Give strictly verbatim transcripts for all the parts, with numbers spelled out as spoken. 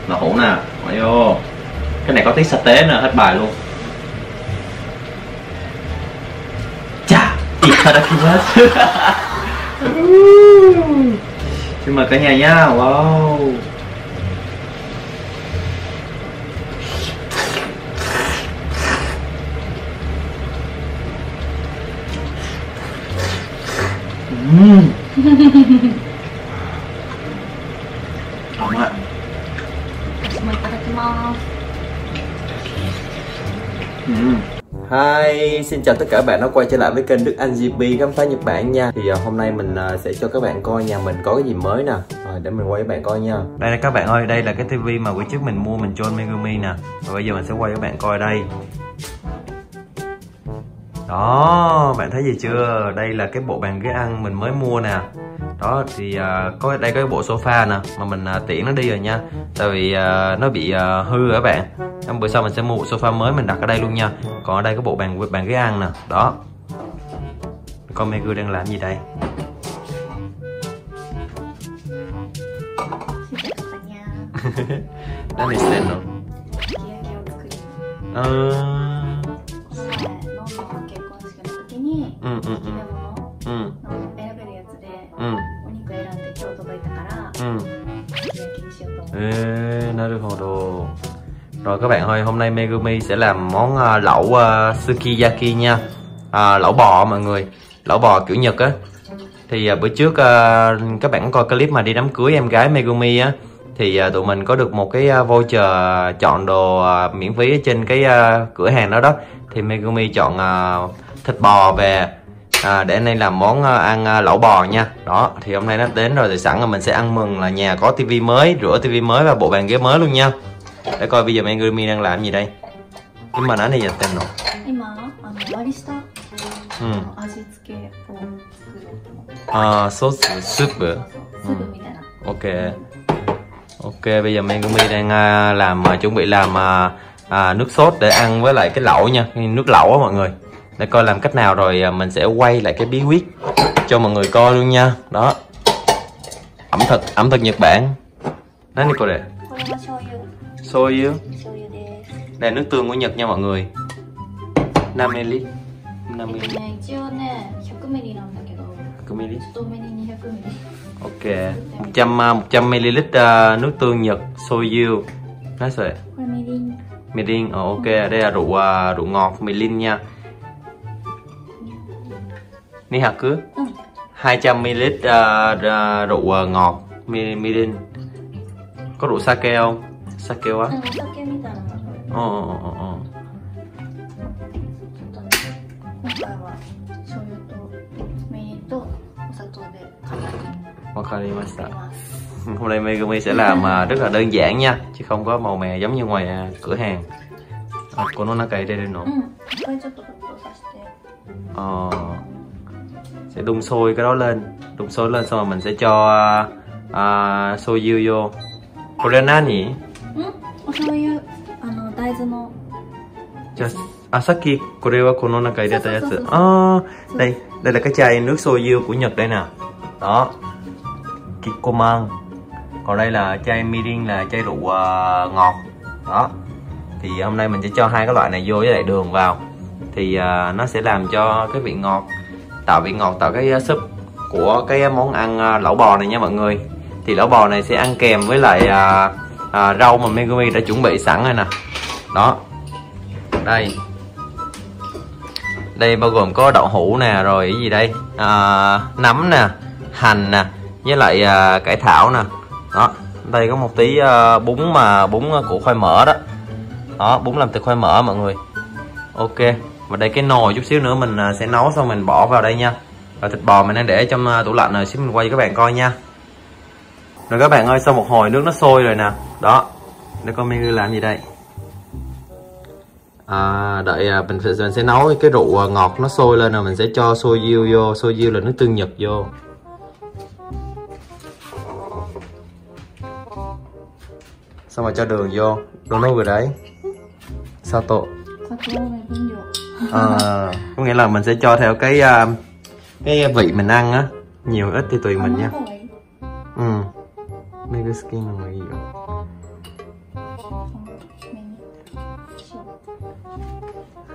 đậu hũ nè, bỏ vô. Cái này có tí sa tế nữa, hết bài luôn. Chà, itadakimasu. Xin mời cả nhà nhá. Wow. Uhm. Ngon ạ. Uhm. Hi, xin chào tất cả các bạn đã quay trở lại với kênh Đức Anh giê pê khám phá Nhật Bản nha. Thì uh, hôm nay mình uh, sẽ cho các bạn coi nhà mình có cái gì mới nè. Rồi để mình quay các bạn coi nha. Đây là các bạn ơi, đây là cái tivi mà bữa trước mình mua mình cho Megumi nè. Và bây giờ mình sẽ quay các bạn coi đây. Đó, bạn thấy gì chưa? Đây là cái bộ bàn ghế ăn mình mới mua nè. Đó thì uh, có đây có cái bộ sofa nè mà mình uh, tiễn nó đi rồi nha. Tại vì uh, nó bị uh, hư rồi các bạn. Trong bữa sau mình sẽ mua bộ sofa mới mình đặt ở đây luôn nha. Còn ở đây có bộ bàn bàn ghế ăn nè. Đó. Con Megu đang làm gì đây? Đó là sen rồi. Ờ. Ừ ừ ừ. Ừ. Ừ. Ừ. Ê, naruhodo. Rồi các bạn ơi, hôm nay Megumi sẽ làm món uh, lẩu uh, sukiyaki nha. À, lẩu bò mọi người, lẩu bò kiểu Nhật á. Thì uh, bữa trước uh, các bạn coi clip mà đi đám cưới em gái Megumi á, thì uh, tụi mình có được một cái uh, voucher chọn đồ uh, miễn phí ở trên cái uh, cửa hàng đó đó. Thì Megumi chọn uh, thịt bò về à, để anh em làm món uh, ăn uh, lẩu bò nha. Đó thì hôm nay nó đến rồi thì sẵn là mình sẽ ăn mừng là nhà có tivi mới, rửa tivi mới và bộ bàn ghế mới luôn nha. Để coi bây giờ Megumi đang làm gì đây. Nhưng mà nói này giờ tên rồi. Ừ. À, sốt soup. Ừ. Ok. Ok, bây giờ Megumi đang uh, làm uh, chuẩn bị làm uh, uh, nước sốt để ăn với lại cái lẩu nha, nước lẩu á mọi người. Để coi làm cách nào rồi uh, mình sẽ quay lại cái bí quyết cho mọi người coi luôn nha. Đó. Ẩm thực, ẩm thực Nhật Bản. Nani kore? Soyu. Đây là nước tương của Nhật nha mọi người. năm mi li lít. năm mi li lít. một trăm mi li lít. Ok. một trăm mi li lít uh, nước tương Nhật soyu. Nói rồi. Mirin. Oh, ok, đây là rượu uh, rượu ngọt mirin nha. Nihaku. hai trăm mi li lít uh, uh, rượu uh, ngọt mirin. Có rượu sake không? Sake quá. Ồ ồ ồ ồ. Wakarimashita. Hôm nay Megumi sẽ làm uh, rất là đơn giản nha, chứ không có màu mè giống như ngoài uh, cửa hàng. À, cô nó cày đây đây nữa. Ờ, sẽ đun sôi cái đó lên, đun sôi lên xong rồi mình sẽ cho uh, uh, soju vô. Kore nani? À, saki, kore wa kono naka ireta yatsu. À, đây, đây là cái chai nước soju của Nhật đây nè. Đó. Kikkoman. Còn đây là chai mirin là chai rượu uh, ngọt. Đó. Thì hôm nay mình sẽ cho hai cái loại này vô với lại đường vào. Thì uh, nó sẽ làm cho cái vị ngọt, tạo vị ngọt, tạo cái súp của cái món ăn uh, lẩu bò này nha mọi người. Thì lẩu bò này sẽ ăn kèm với lại uh, uh, rau mà Megumi đã chuẩn bị sẵn rồi nè. Đó. Đây. Đây bao gồm có đậu hũ nè, rồi cái gì đây? À, nấm nè, hành nè, với lại à, cải thảo nè. Đó, đây có một tí à, bún mà bún của khoai mỡ đó. Đó, bún làm từ khoai mỡ mọi người. Ok, và đây cái nồi chút xíu nữa mình à, sẽ nấu xong mình bỏ vào đây nha. Và thịt bò mình đang để trong à, tủ lạnh rồi, xíu mình quay cho các bạn coi nha. Rồi các bạn ơi, sau một hồi nước nó sôi rồi nè. Đó, để con Megu làm gì đây? À, đợi à, mình, mình sẽ nấu cái rượu ngọt nó sôi lên rồi mình sẽ cho soju vô. Soju là nước tương Nhật vô. Xong rồi cho đường vô. Đồ nấu rồi đấy. Sato. À, có nghĩa là mình sẽ cho theo cái cái vị mình ăn á, nhiều ít thì tùy mình nha. Ừ. Mega skin là gì vậy?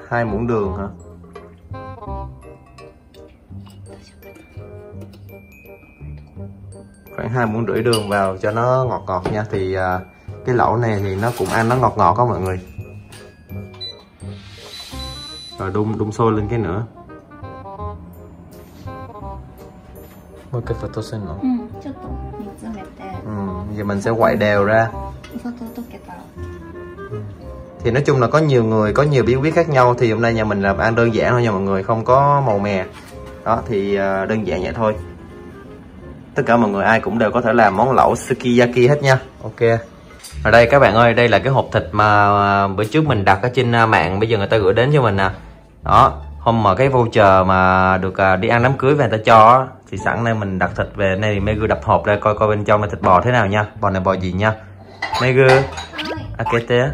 hai muỗng đường hả? Khoảng hai muỗng rưỡi đường vào cho nó ngọt ngọt nha. Thì uh, cái lẩu này thì nó cũng ăn nó ngọt ngọt đó mọi người. Rồi đun đun sôi lên cái nữa. Một cái phật sen nữa. Ừ, giờ mình sẽ quậy đều ra. Thì nói chung là có nhiều người có nhiều bí quyết khác nhau. Thì hôm nay nhà mình làm ăn đơn giản thôi nha mọi người, không có màu mè. Đó thì uh, đơn giản vậy thôi. Tất cả mọi người ai cũng đều có thể làm món lẩu sukiyaki hết nha. Ok. Ở đây các bạn ơi, đây là cái hộp thịt mà bữa trước mình đặt ở trên mạng, bây giờ người ta gửi đến cho mình nè. Đó, hôm mà cái voucher mà được đi ăn đám cưới về người ta cho thì sẵn đây mình đặt thịt về. Này thì Megu đập hộp ra coi coi bên trong là thịt bò thế nào nha. Bò này bò gì nha. Megu. Akete.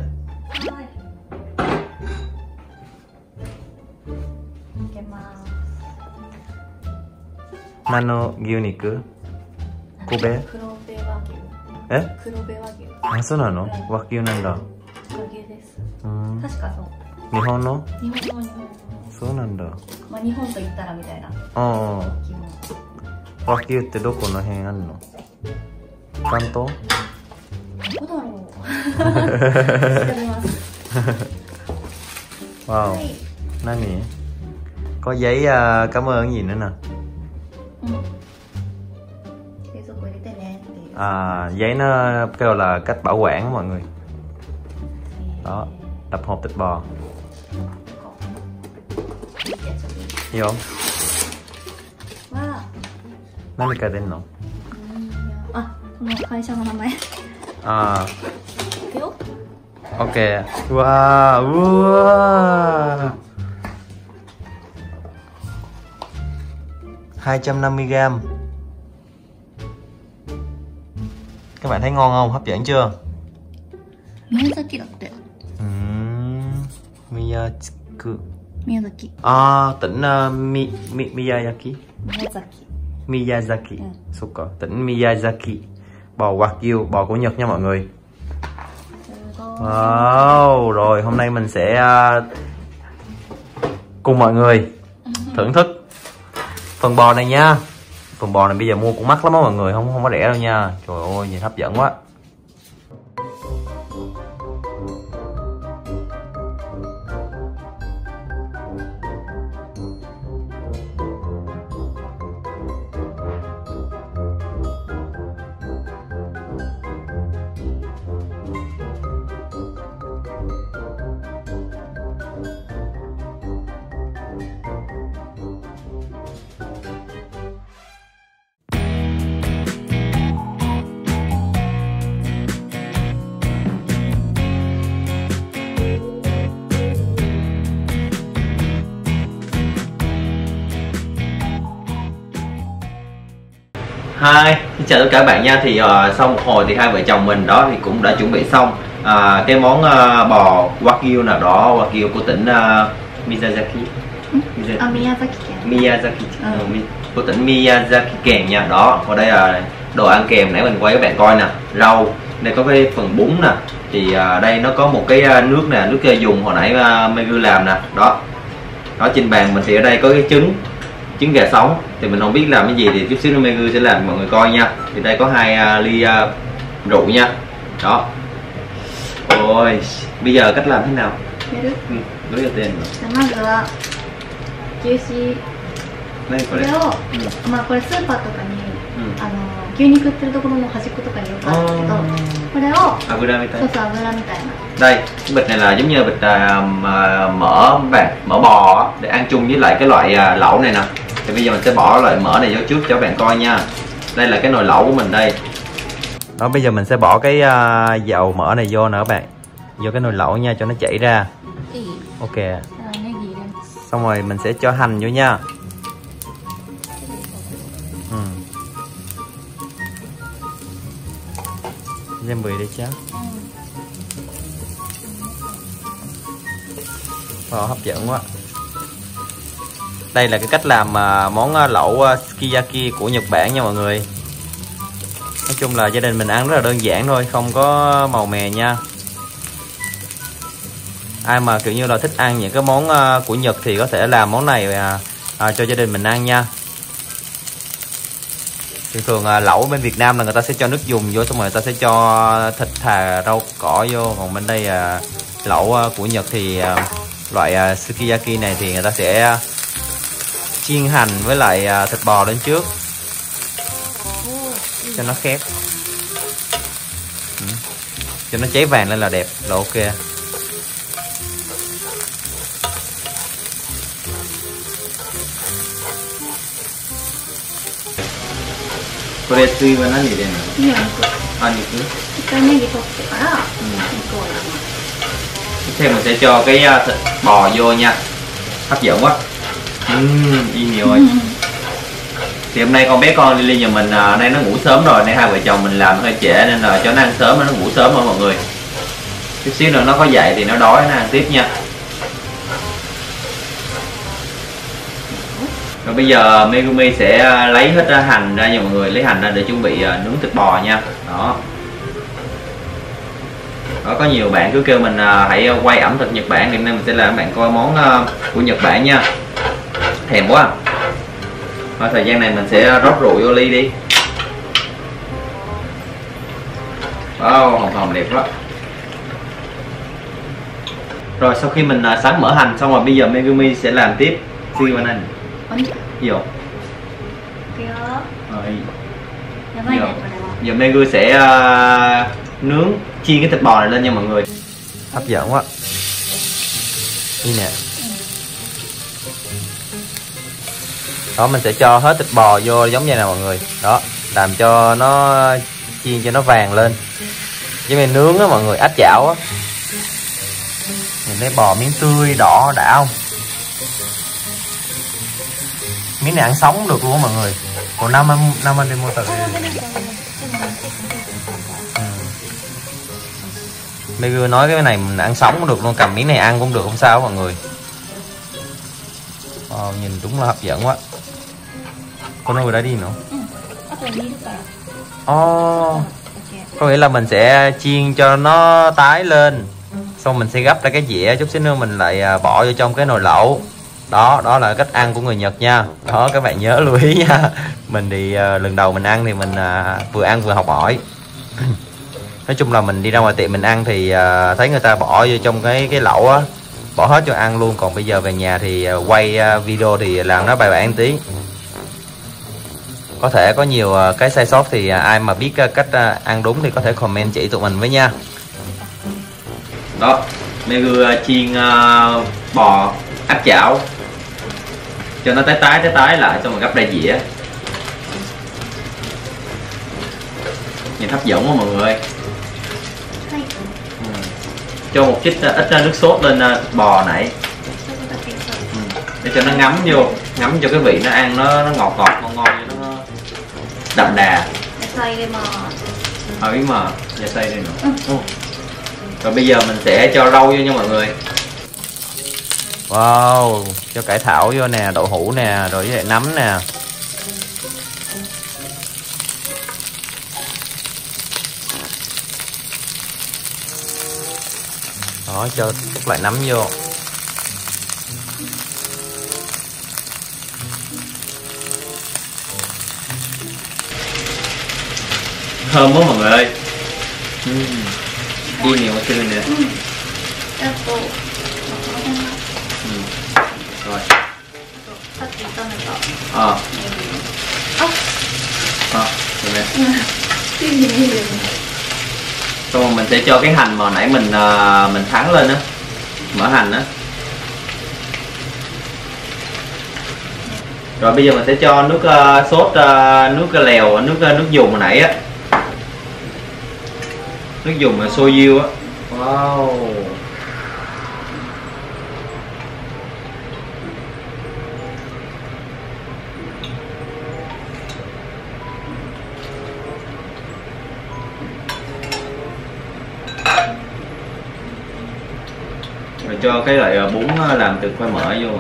Nano gyuniku. Kobe.え？黒部和牛。あ、そうなの？和牛なんだ。和牛です。うん。確かそう。日本の？日本の日本の。そうなんだ。まあ日本と言ったらみたいな。ああ。和牛ってどこの辺あるの？関東？どこだろう。調べます。Wow. Nani? Có giấy uh, cảm ơn gì nữa nè. À, giấy nó kêu là cách bảo quản mọi người. Đó, đập hộp thịt bò. Gì không? Nani ka denno? À, à. Ok. Wow, wow. hai trăm năm mươi gam. Các bạn thấy ngon không? Hấp dẫn chưa? Miyazaki da tte. Ừm, Miyazaki. Miyazaki. À, tỉnh uh, Mi, Mi, Miyazaki. Miyazaki. Miyazaki. Ừ. Suka. Tỉnh Miyazaki. Bò Wagyu, bò của Nhật nha mọi người. Wow, rồi hôm nay mình sẽ uh, cùng mọi người thưởng thức phần bò này nha. Phần bò này bây giờ mua cũng mắc lắm đó mọi người, không không có rẻ đâu nha. Trời ơi, nhìn hấp dẫn quá. Hi, xin chào tất cả các bạn nha. Thì uh, sau một hồi thì hai vợ chồng mình đó thì cũng đã chuẩn bị xong uh, cái món uh, bò Wagyu nào đó, Wagyu của tỉnh uh, Miyazaki. Miyazaki. À, Miyazaki. Miyazaki. À. Của tỉnh Miyazaki kèm nha. Đó, ở đây là đồ ăn kèm nãy mình quay các bạn coi nè, rau. Đây có cái phần bún nè. Thì uh, đây nó có một cái uh, nước nè, nước uh, dùng hồi nãy uh, Megu làm nè. Đó. Đó trên bàn mình thì ở đây có cái trứng. Trứng gà sống thì mình không biết làm cái gì thì chút xíu nữa Megu sẽ làm mọi người coi nha. Thì đây có hai uh, ly uh, rượu nha. Đó. Ôi, bây giờ cách làm thế nào? Ừ, nói cho tên. Đâyこれ。まあこれスーパーとかにあの牛肉売ってるところの端っことかによくあるけど、これを油みたいな。そうそう油みたいな。Đây, cái bịch này là giống như bịch uh, mỡ bạn, mỡ bò để ăn chung với lại cái loại uh, lẩu này nè. Thì bây giờ mình sẽ bỏ loại mỡ này vô trước cho các bạn coi nha. Đây là cái nồi lẩu của mình đây. Đó, bây giờ mình sẽ bỏ cái uh, dầu mỡ này vô nè các bạn. Vô cái nồi lẩu nha cho nó chảy ra. Ok. Xong rồi mình sẽ cho hành vô nha. Ừ. Đem bì đi chứ. Wow, hấp dẫn quá. Đây là cái cách làm món lẩu sukiyaki của Nhật Bản nha mọi người. Nói chung là gia đình mình ăn rất là đơn giản thôi, không có màu mè nha. Ai mà kiểu như là thích ăn những cái món uh, của Nhật thì có thể làm món này uh, uh, cho gia đình mình ăn nha. Thường thường uh, lẩu bên Việt Nam là người ta sẽ cho nước dùng vô, xong rồi người ta sẽ cho thịt thà rau cỏ vô. Còn bên đây uh, lẩu uh, của Nhật thì uh, loại uh, sukiyaki này thì người ta sẽ chiên hành với lại uh, thịt bò lên trước cho nó khét, ừ. cho nó cháy vàng lên là đẹp, là ok.これ次は何入れるの？あ、肉。一回ネギ取ってから肉を入れます。Tiếp theo mình sẽ cho cái thịt bò vô nha. Hấp dẫn quá. Uhm, y nhiều rồi. Thì hôm nay con bé con Lily nhà mình à, nay nó ngủ sớm rồi, nay hai vợ chồng mình làm hơi trễ nên là cho nó ăn sớm, nó ngủ sớm hơn mọi người. Chút xíu nữa nó có dậy thì nó đói nó ăn tiếp nha. Rồi bây giờ Megumi sẽ lấy hết hành ra nha mọi người, lấy hành ra để chuẩn bị nướng thịt bò nha. Đó. Đó, có nhiều bạn cứ kêu mình hãy quay ẩm thực Nhật Bản, thì hôm nay mình sẽ làm bạn coi món của Nhật Bản nha. Thèm quá. Ở thời gian này mình sẽ rót rượu vô ly đi. Wow, hồng hồng đẹp quá. Rồi sau khi mình sắn mỡ hành xong rồi, bây giờ Megumi sẽ làm tiếp. Suy vào anh. Gì không? Rồi. Giờ, giờ Megu sẽ uh, nướng chiên cái thịt bò này lên nha mọi người. Hấp dẫn quá. Đi nè. Đó, mình sẽ cho hết thịt bò vô giống như này mọi người. Đó, làm cho nó chiên cho nó vàng lên. Với mình nướng á mọi người, áp chảo á. Nhìn thấy bò miếng tươi đỏ đã không? Miếng này ăn sống cũng được luôn mọi người. Còn năm anh năm anh đi mua từ. Ừ. Megu nói cái này mình ăn sống cũng được luôn, cầm miếng này ăn cũng được, không sao mọi người. Wow, nhìn đúng là hấp dẫn quá. Con nuôi đã đi nữa. Oh, có nghĩa là mình sẽ chiên cho nó tái lên, xong mình sẽ gấp ra cái dĩa, chút xíu nữa mình lại bỏ vô trong cái nồi lẩu. Đó, đó là cách ăn của người Nhật nha. Đó, các bạn nhớ lưu ý nha. Mình thì uh, lần đầu mình ăn thì mình uh, vừa ăn vừa học hỏi. Nói chung là mình đi ra ngoài tiệm mình ăn thì uh, thấy người ta bỏ vô trong cái cái lẩu á, bỏ hết cho ăn luôn. Còn bây giờ về nhà thì uh, quay uh, video thì làm nó bài bản tí. Có thể có nhiều uh, cái sai sót thì uh, ai mà biết uh, cách uh, ăn đúng thì có thể comment chỉ tụi mình với nha. Đó, Megu uh, chiên uh, bò áp chảo cho nó tái tái tái tái lại, xong rồi gấp ra dĩa. Nhìn hấp dẫn quá mọi người. Ừ. Cho một chút ít nước sốt lên thịt bò nãy, ừ. để cho nó ngấm vô, ngấm cho cái vị nó ăn nó nó ngọt ngọt ngon ngon, nó đậm đà. Ờ ý mà, giờ xay đây nữa. Ừ. Rồi bây giờ mình sẽ cho rau vô nha mọi người. Wow, cho cải thảo vô nè, đậu hũ nè, rồi với lại nấm nè. Đó, cho các loại nấm vô. Thơm quá mọi người ơi. Uhm. Đi nhiều tươi nè. Rồi. Ờ. Ờ, rồi nè. Xong rồi mình sẽ cho cái hành mà nãy mình uh, mình thắng lên á, mỡ hành á. Rồi bây giờ mình sẽ cho nước uh, sốt uh, nước lèo, nước uh, nước dùng hồi nãy á. Nước dùng là soju á. Wow. Rồi cho cái loại bún làm từ khoai mỡ vô.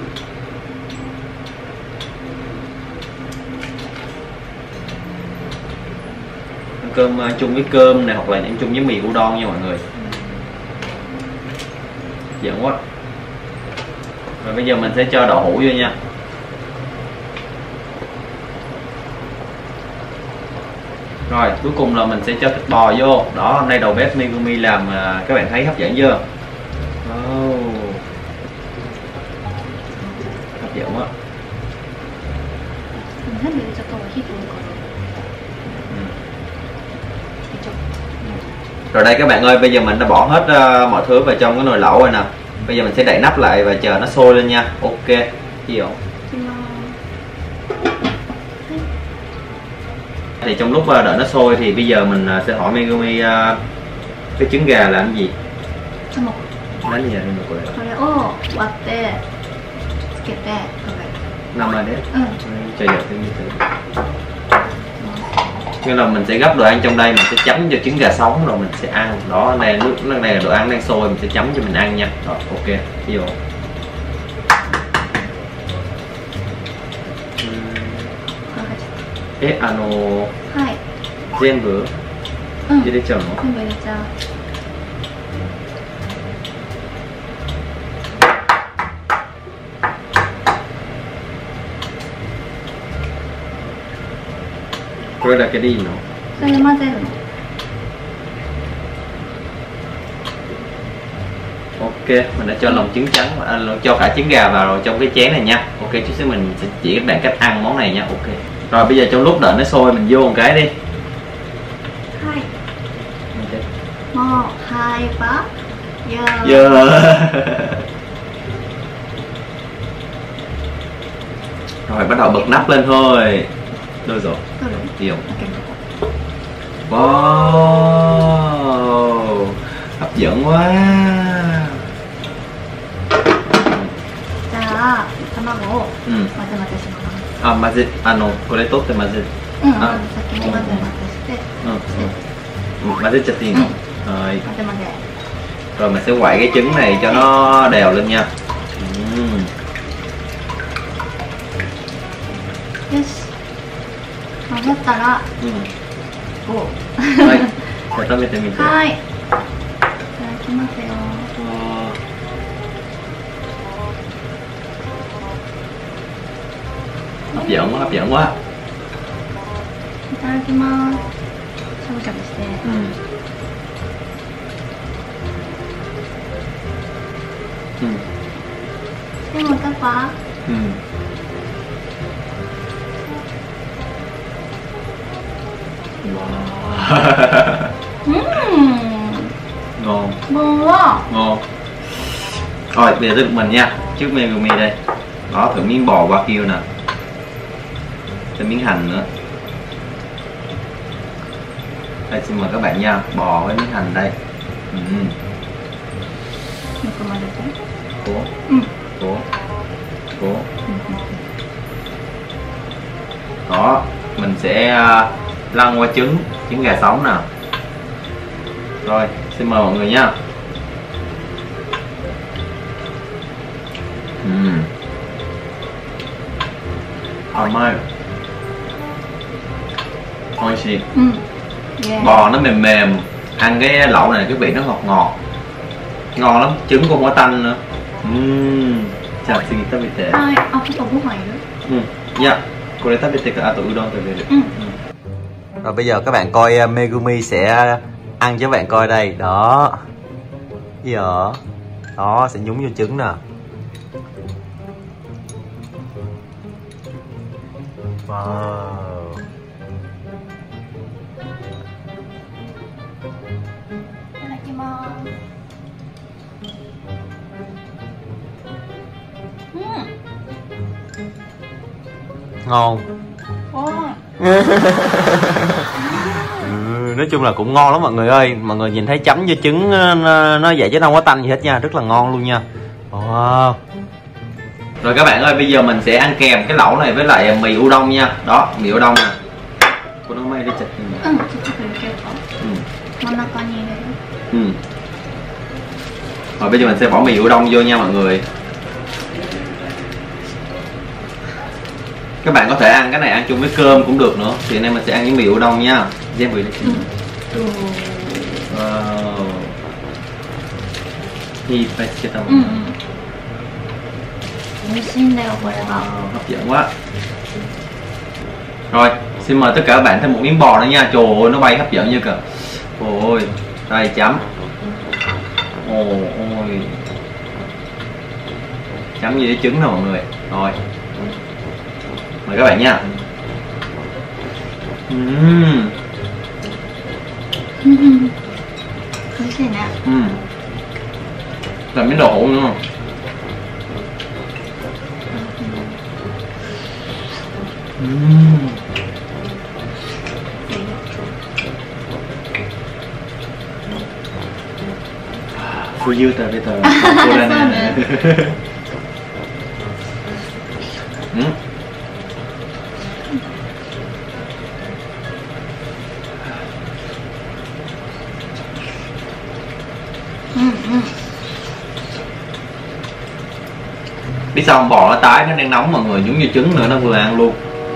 Ăn cơm chung với cơm này, hoặc là ăn chung với mì udon nha mọi người. hấp dẫn quá. Rồi bây giờ mình sẽ cho đậu hũ vô nha. Rồi cuối cùng là mình sẽ cho thịt bò vô. Đó, hôm nay đầu bếp Megumi làm các bạn thấy hấp dẫn chưa? Oh. Hấp dẫn quá. Rồi đây các bạn ơi, bây giờ mình đã bỏ hết uh, mọi thứ vào trong cái nồi lẩu rồi nè. Bây giờ mình sẽ đậy nắp lại và chờ nó sôi lên nha. Ok. Gì không? Thì trong lúc đợi nó sôi thì bây giờ mình sẽ hỏi Megumi uh, cái trứng gà làm gì? Nói gì vậy? Nằm ở đấy. Chờ giờ tôi như thế. Nên là mình sẽ gấp đồ ăn trong đây, mình sẽ chấm cho trứng gà sống rồi mình sẽ ăn. Đó, này nước này là đồ ăn đang sôi, mình sẽ chấm cho mình ăn nha. Rồi, ok. Ví dụ. Eh, ano. Hai. Zenbu. Ừ. Đi để chờ nó. Không phải để chờ. Rồi là cái đi nó. Rồi mà thế. Ok, mình đã cho lòng trứng trắng, à, cho cả trứng gà vào rồi trong cái chén này nha. Ok, chút xíu mình sẽ chỉ các bạn cách ăn món này nha. Ok. Rồi bây giờ trong lúc đợi nó sôi mình vô một cái đi. Hai. Okay. Một, hai, ba. Yeah. Yeah. Rồi bắt đầu bật nắp lên thôi. Đâu rồi? Nhiều. Wow, hấp dẫn quá. 자,卵を混ぜ混ぜします。 あ、混ぜ、あのこれ取って混ぜる。 うん、あ、先に混ぜ混ぜして。 うん、混ぜちゃっていいの？はい。 混ぜ混ぜ。 Rồi mình sẽ quậy cái trứng này cho nó đều lên nha. Uhm. Yes. 混ざったら、うん、お、 はい、じゃあ食べてみて。 はい。いただきますよ。 hấp dẫn quá, hấp dẫn quá. いただきます。しゃぶしゃぶして。うん。うん。でもパパ。うん。Ngon. Ngon quá. Ngon. Rồi bây giờ tới mình nha. Trước Megumi đây. Đó, thử miếng bò Wagyu nè. Thêm miếng hành nữa. Đây xin mời các bạn nha. Bò với miếng hành đây. Ừ. Cố. Cố. Cố. Đó, mình sẽ lăn qua trứng, trứng gà sống nè. Rồi, xin mời mọi người nha. Uhm. Amai. Oishi. Mm. Yeah. Bò nó mềm mềm, ăn cái lẩu này cái vị nó ngọt ngọt, ngon lắm, trứng cũng có tanh nữa. Uhm. Chào xin ta bị tệ. Ai, à, cái bò bún mày nữa. Ừ, dạ. Cô lấy ta bị tệ cả à, tụi udon tụi về được. Ừ. Rồi bây giờ các bạn coi Megumi sẽ ăn cho các bạn coi đây. Đó. Gì hả? Đó, sẽ nhúng vô trứng nè. Wow. Ngon. Ừ, nói chung là cũng ngon lắm mọi người ơi. Mọi người nhìn thấy chấm vô trứng nó, nó vậy chứ không có tanh gì hết nha. Rất là ngon luôn nha. Wow. Rồi các bạn ơi, bây giờ mình sẽ ăn kèm cái lẩu này với lại mì udon nha. Đó, mì udon nè. Cô nó may đi chặt gì nè. Ừ. Rồi bây giờ mình sẽ bỏ mì udon vô nha mọi người. Các bạn có thể ăn cái này ăn chung với cơm cũng được nữa. Thì hôm nay mình sẽ ăn với mì udon nha. Xem vị wow. いっぱいつけたもうんんね、 うん美味しいんだよこれが hấp dẫn quá. Rồi, xin mời tất cả các bạn thêm một miếng bò nữa nha. Trời ơi, nó bay hấp dẫn như kìa. Ôi, đây chấm. Ồ, ôi. Chấm như trứng nè mọi người. Rồi. Mời các bạn nha. Uhm. 美味しいね Uhm. Làm miếng đậu hũ nữa không? Uhm. Fuyu ta bây giờ cô ra nè. Ừ. うんうん Biết sao không, bò nó tái, nó đang nóng mọi người, giống như trứng nữa, nó vừa ăn luôn.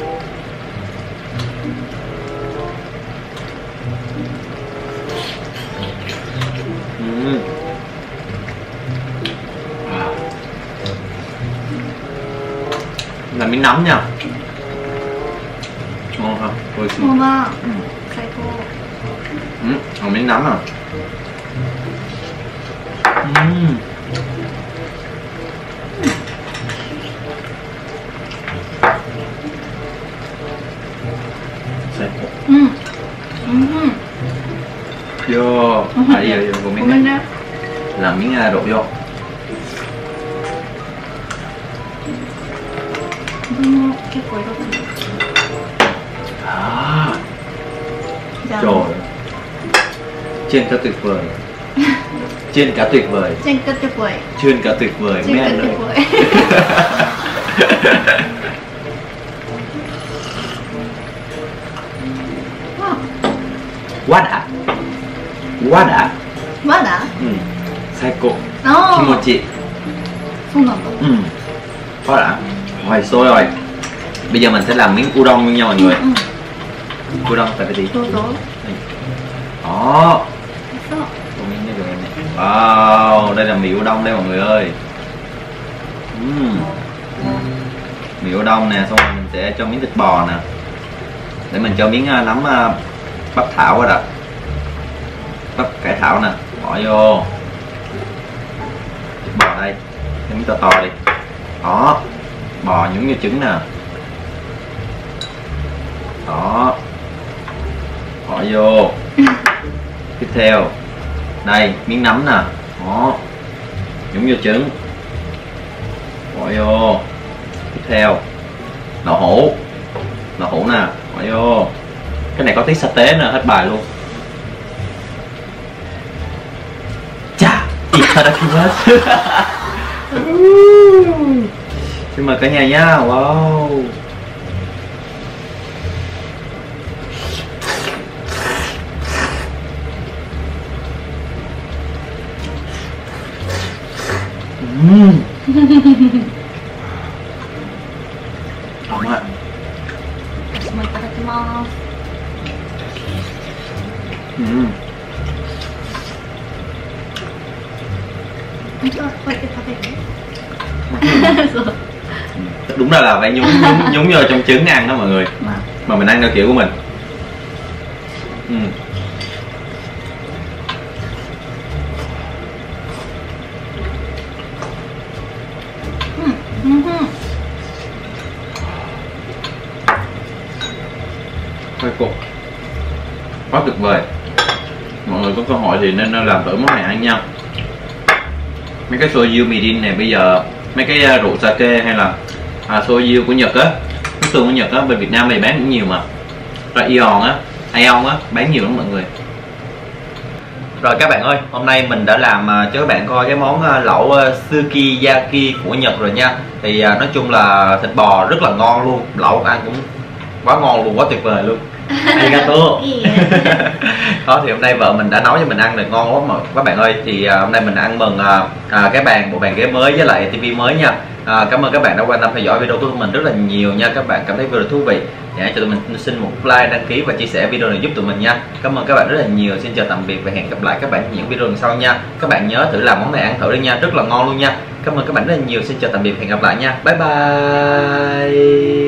Uhm. Là miếng nấm nha. Ngon không? Ôi xì. そうだ Ừ. 最高 Ừ. Còn miếng nấm à. Ừ. Sai khổ. うんうんうん Vô. À, vô, vô, vô ご miếng めん này. ね Làm miếng uh, đổ vô. 自分も結構色ついてる À. じゃあ Trời. Trên cả tuyệt vời. Trên cả tuyệt vời. チェンカテポイ Trên cả tuyệt vời. チェン Mấy カ anh テ ơi. ポイ Quá đã. Quá đã. まだ Ừ. Sai cổ. あ Kimochi. そうなんだ Ừ. Quá đã. Rồi xôi rồi. Bây giờ mình sẽ làm miếng udon nha mọi うんう người. ん Udon tại vì どうぞ đó. そう Con miếng này, con miếng này. Wow, đây là mì udon đây mọi người ơi. Uhm. Mì udon nè, xong rồi mình sẽ cho miếng thịt bò nè. Để mình cho miếng uh, nấm uh, bắp thảo vào đó. Bắp cải thảo nè, bỏ vô. Thịt bò đây, cái miếng to to đi. Đó, bò nhúng như trứng nè. Đó, bỏ vô. Tiếp theo, đây miếng nấm nè. Đó, nhúng vô trứng, bỏ vô. Tiếp theo, đậu hũ, đậu hũ nè, bỏ vô. Cái này có tí sa tế nè, hết bài luôn. Chà, itadakimasu. Xin mời cả nhà nhá. Wow. Uhm. Ngon ạ. 私もいただきます Uhm. 本当はこうやって食べるそう Đúng ra là phải nhúng nhúng, nhúng vô trong trứng ăn đó mọi người. まあ Mà mình ăn theo kiểu của mình. Ừ. Ừ, ừ. Hơi cục. Quá tuyệt vời. Mọi người có cơ hội thì nên làm thử món này ăn nha. Mấy cái soju mirin này bây giờ, mấy cái rượu sake hay là à, soju của Nhật á, nước tương của Nhật á, bên Việt Nam này bán cũng nhiều mà. Rồi Ion á, Ion á, bán nhiều lắm mọi người. Rồi các bạn ơi, hôm nay mình đã làm cho các bạn coi cái món lẩu sukiyaki của Nhật rồi nha. Thì nói chung là thịt bò rất là ngon luôn, lẩu ăn cũng quá ngon luôn, quá tuyệt vời luôn. Arigato. Iya. Đó thì hôm nay vợ mình đã nấu cho mình ăn được ngon lắm mà các bạn ơi. Thì uh, hôm nay mình ăn mừng uh, uh, cái bàn bộ bàn ghế mới với lại tivi mới nha. Uh, cảm ơn các bạn đã quan tâm theo dõi video của tụi mình rất là nhiều nha. Các bạn cảm thấy video thú vị, dạ, cho tụi mình xin một like, đăng ký và chia sẻ video này giúp tụi mình nha. Cảm ơn các bạn rất là nhiều. Xin chào tạm biệt và hẹn gặp lại các bạn trong những video lần sau nha. Các bạn nhớ thử làm món này ăn thử đi nha, rất là ngon luôn nha. Cảm ơn các bạn rất là nhiều. Xin chào tạm biệt, hẹn gặp lại nha. Bye bye.